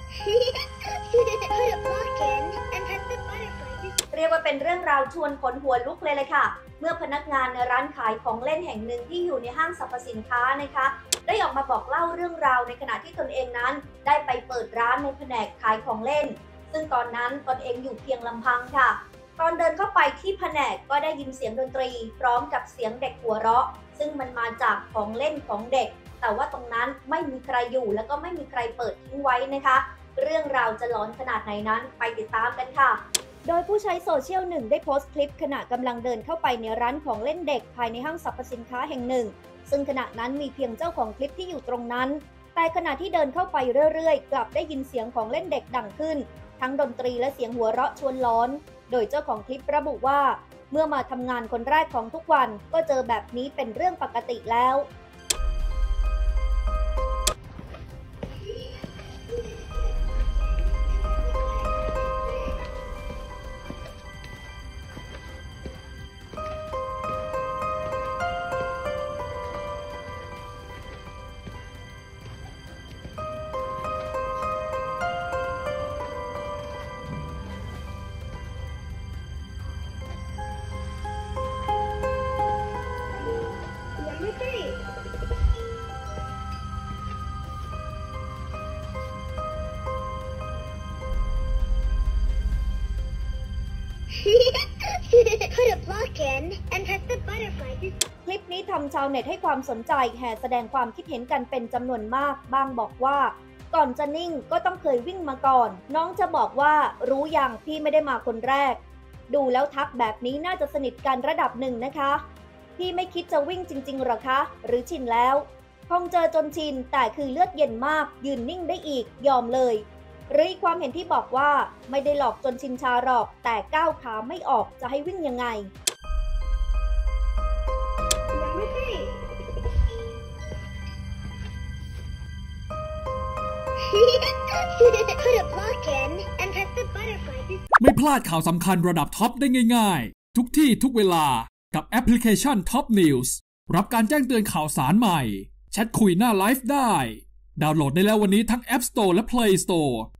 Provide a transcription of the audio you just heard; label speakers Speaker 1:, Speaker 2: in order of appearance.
Speaker 1: เรียกว่าเป็นเรื่องราวชวนขนหัวลุกเลยค่ะเมื่อพนักงานในร้านขายของเล่นแห่งหนึ่งที่อยู่ในห้างสรรพสินค้านะคะได้ออกมาบอกเล่าเรื่องราวในขณะที่ตนเองนั้นได้ไปเปิดร้านในแผนกขายของเล่นซึ่งตอนนั้นตนเองอยู่เพียงลำพังค่ะตอนเดินเข้าไปที่แผนกก็ได้ยินเสียงดนตรีพร้อมกับเสียงเด็กหัวเราะซึ่งมันมาจากของเล่นของเด็กแต่ว่าตรงนั้นไม่มีใครอยู่แล้วก็ไม่มีใครเปิดทิ้งไว้นะคะเรื่องราวจะหลอนขนาดไหนนั้นไปติดตามกันค่ะโดยผู้ใช้โซเชียลหนึ่งได้โพสต์คลิปขณะกำลังเดินเข้าไปในร้านของเล่นเด็กภายในห้างสรรพสินค้าแห่งหนึ่งซึ่งขณะนั้นมีเพียงเจ้าของคลิปที่อยู่ตรงนั้นแต่ขณะที่เดินเข้าไปเรื่อยๆกลับได้ยินเสียงของเล่นเด็กดังขึ้นทั้งดนตรีและเสียงหัวเราะชวนร้อนโดยเจ้าของคลิประบุว่าเมื่อมาทำงานคนแรกของทุกวันก็เจอแบบนี้เป็นเรื่องปกติแล้วคลิปนี้ทำชาวเน็ตให้ความสนใจแห่แสดงความคิดเห็นกันเป็นจำนวนมากบางบอกว่าก่อนจะนิ่งก็ต้องเคยวิ่งมาก่อนน้องจะบอกว่ารู้อย่างพี่ไม่ได้มาคนแรกดูแล้วทักแบบนี้น่าจะสนิทกันระดับหนึ่งนะคะพี่ไม่คิดจะวิ่งจริงๆหรอคะหรือชินแล้วคงเจอจนชินแต่คือเลือดเย็นมากยืนนิ่งได้อีกยอมเลยหรือความเห็นที่บอกว่าไม่ได้หลอกจนชินชาหรอกแต่ก้าวขาไม่ออกจะให้วิ่งยังไง
Speaker 2: ไม่พลาดข่าวสำคัญระดับท็อปได้ง่ายๆทุกที่ทุกเวลากับแอปพลิเคชัน Top News รับการแจ้งเตือนข่าวสารใหม่แชทคุยหน้าไลฟ์ได้ดาวน์โหลดได้แล้ววันนี้ทั้ง App Store และ Play Store